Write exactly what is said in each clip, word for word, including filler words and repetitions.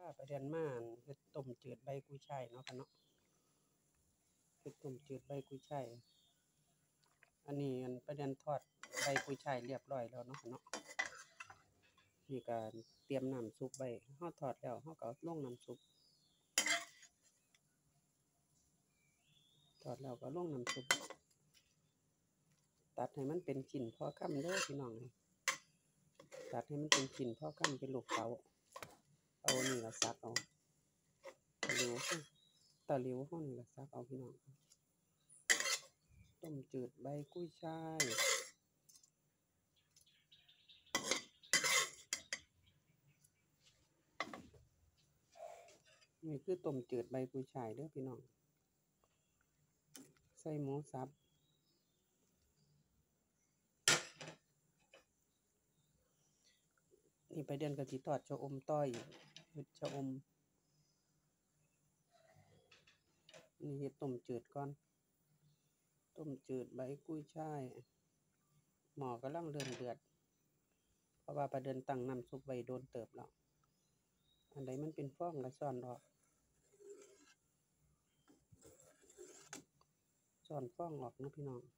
ประเด็นมาเฮ็ดต้มจืดใบกุยช่ายเนาะค่ะเนาะเฮ็ดต้มจืดใบกุยช่ายอันนี้อันประเด็นทอดใบกุยช่ายเรียบร้อยแล้วเนาะค่ะเนาะนี่ก็เตรียมน้ำซุปไว้เฮาทอดแล้วเฮาก็ลงน้ำซุปทอดแล้วก็ลงน้ำซุปตัดให้มันเป็นชิ้นพอคำเด้อพี่น้องตัดให้มันเป็นชิ้นพอคำเป็นลูกเต๋าเอานี่ล่ะซักเอาตะหลิวตะหลิวเฮานี่ล่ะซักเอาพี่น้องต้มจืดใบกุยช่ายนี่คือต้มจืดใบกุยช่ายเด้อพี่น้องใส่หมูสับนี่ไปเดือนก็สิทอดชะอมต่ออีกเฮ็ดชะอมนี่เฮ็ดต้มจืดก่อนต้มจืดใบกุยช่ายหม้อกำลังเริ่มเดือดเพราะว่าประเดินตั้งน้ำซุปไว้โดนเติบแล้วอันใดมันเป็นฟองก็ซ่อนออกซ่อนฟองออกเนาะพี่น้อง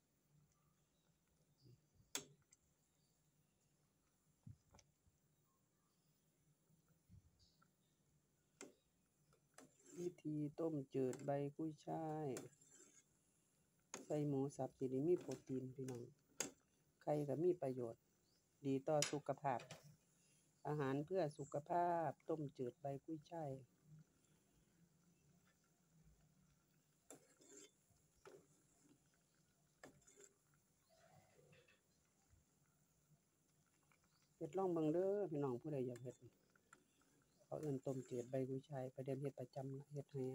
วิธีต้มจืดใบกุยช่ายใส่หมูสับสิได้มีโปรตีนพี่น้องไข่ก็มีประโยชน์ดีต่อสุขภาพอาหารเพื่อสุขภาพต้มจืดใบกุยช่ายเฮ็ดลองเบิ่งเด้อพี่น้องผู้ใดอยากเฮ็ดเขาเอิ้นต้มจืดใบกุยช่ายประเด็นเฮ็ดประจำเฮ็ดให้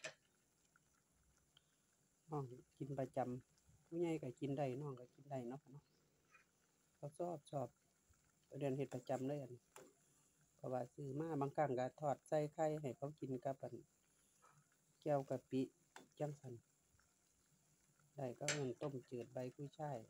น้องกินประจำผู้ใหญ่ก็กินได้น้องก็กินได้เนาะค่ะเนาะเขาชอบชอบประเด็นเฮ็ดประจำเลยอันเพราะว่าซื้อมาบางครั้งก็ทอดใส่ไข่ให้เขากินกับอันแจ่วกะปิจั่งซั้นได้ก็เอิ้นต้มจืดใบกุยช่าย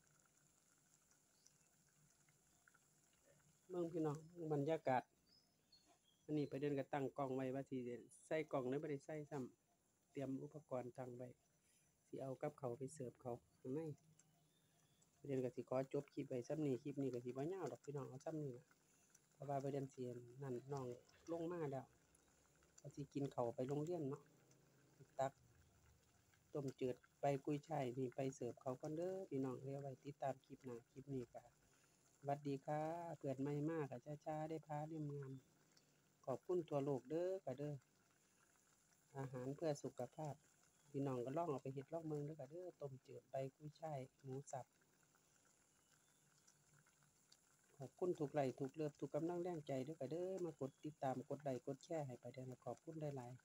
เบิ่งพี่น้องบรรยากาศอันนี้ประเด็นก็ตั้งกล้องไว้ว่าสิใส่กล้องหรือบ่ได้ใส่ซ้ำเตรียมอุปกรณ์ตั้งไว้สิเอากับเขาไปเสิร์ฟเขาข้างในประเด็นก็สิขอจบคลิปไว้ส่ำนี้คลิปนี้ก็สิบ่ยาวดอกพี่น้องเอาส่ำนี้ล่ะเพราะว่าประเด็นสินั่นน้องลงมาแล้วก็สิกินข้าวไปโรงเรียนเนาะตักต้มจืดใบกุยช่ายนี่ไปเสิร์ฟเขาก่อนเด้อพี่น้องเดี๋ยวไว้ติดตามคลิปหน้าคลิปนี้ก็สวัสดีค่ะเกิดใหม่มาก็ช้าๆได้พาได้งามขอบคุณทั่วโลกเด้อค่ะเด้ออาหารเพื่อสุขภาพพี่น้องก็ลองเอาไปเฮ็ดลองเบิ่งเด้อค่ะเด้อต้มจืดใบกุยช่ายหมูสับขอบคุณทุกไลค์ทุกเลิฟทุกกำลังแรงใจเด้อค่ะเด้อมากดติดตามกดไลค์กดแชร์ให้ประเด็นขอบคุณหลาย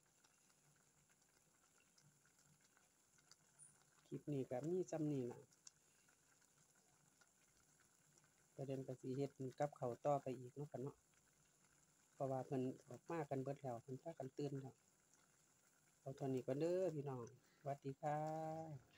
ๆคลิปนี้ก็มีส่ำนี้ล่ะประเด็นก็สิเฮ็ดกับข้าวต่อไปอีกเนาะค่ะเนาะเพราะว่าเพิ่นออกมากันเบิดแล้วเพิ่นพากันตื่นแล้วเอาเท่านี้ก่อนเด้อพี่น้องสวัสดีค่ะ